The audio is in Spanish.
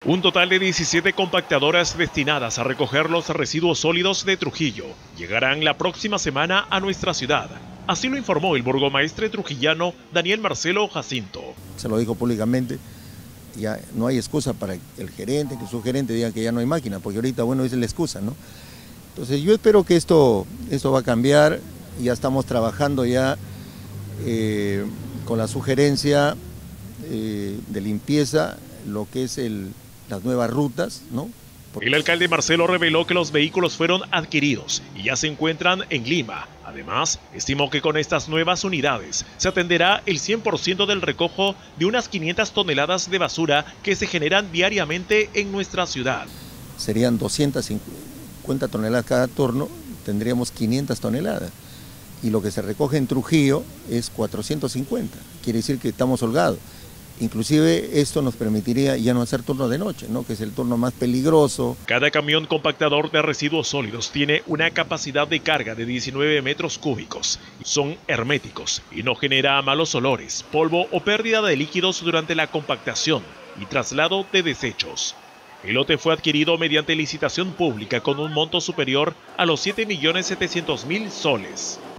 Un total de 17 compactadoras destinadas a recoger los residuos sólidos de Trujillo llegarán la próxima semana a nuestra ciudad. Así lo informó el burgomaestre trujillano Daniel Marcelo Jacinto. Se lo dijo públicamente, ya no hay excusa para el gerente, que su gerente diga que ya no hay máquina, porque ahorita, bueno, es la excusa, ¿no? Entonces yo espero que esto va a cambiar, ya estamos trabajando ya con la sugerencia de limpieza, lo que es las nuevas rutas, ¿no? El alcalde Marcelo reveló que los vehículos fueron adquiridos y ya se encuentran en Lima. Además, estimó que con estas nuevas unidades se atenderá el 100% del recojo de unas 500 toneladas de basura que se generan diariamente en nuestra ciudad. Serían 250 toneladas cada turno, tendríamos 500 toneladas. Y lo que se recoge en Trujillo es 450, quiere decir que estamos holgados. Inclusive esto nos permitiría ya no hacer turno de noche, ¿no? Que es el turno más peligroso. Cada camión compactador de residuos sólidos tiene una capacidad de carga de 19 metros cúbicos. Son herméticos y no genera malos olores, polvo o pérdida de líquidos durante la compactación y traslado de desechos. El lote fue adquirido mediante licitación pública con un monto superior a los 7.700.000 soles.